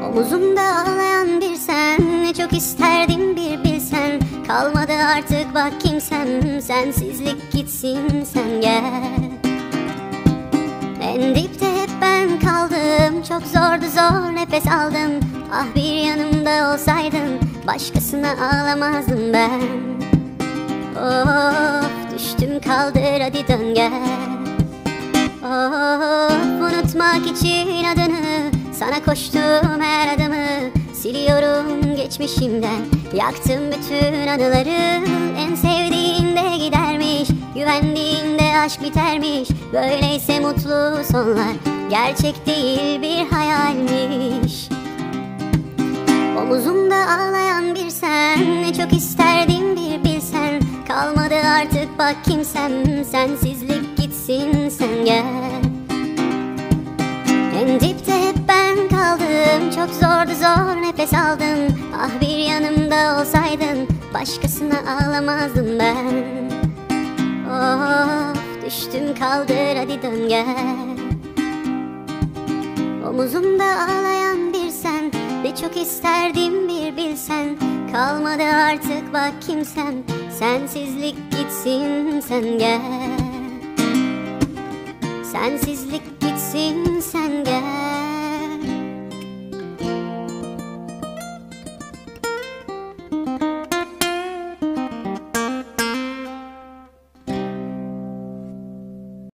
Omuzumda ağlayan bir sen, ne çok isterdim bir bilsen. Kalmadı artık bak kimsem, sensizlik gitsin sen gel. En dipte hep ben kaldım, çok zordu zor nefes aldım. Ah bir yanımda olsaydın, başkasına ağlamazdım ben. Of düştüm kaldır hadi dön gel. Of unutmak için adını, sana koştum her adımı. Siliyorum geçmişimden, yaktım bütün anıları. En sevdiğinde gidermiş, güvendiğinde aşk bitermiş. Böyleyse mutlu sonlar, gerçek değil bir hayalmiş. Omuzumda ağlayan bir sen, ne çok isterdim bir bilsen. Kalmadı artık bak kimsem, sensizlik gitsin sen gel. En dipte hep ben kaldım, çok zordu zor nefes aldım. Ah bir yanımda olsaydın, başkasına ağlamazdım ben. Of düştüm kaldır hadi dön gel. Omuzumda ağlayan bir sen, ne çok isterdim bir bilsen. Kalmadı artık bak kimsem, sensizlik gitsin sen gel. Sensizlik gitsin sen gel.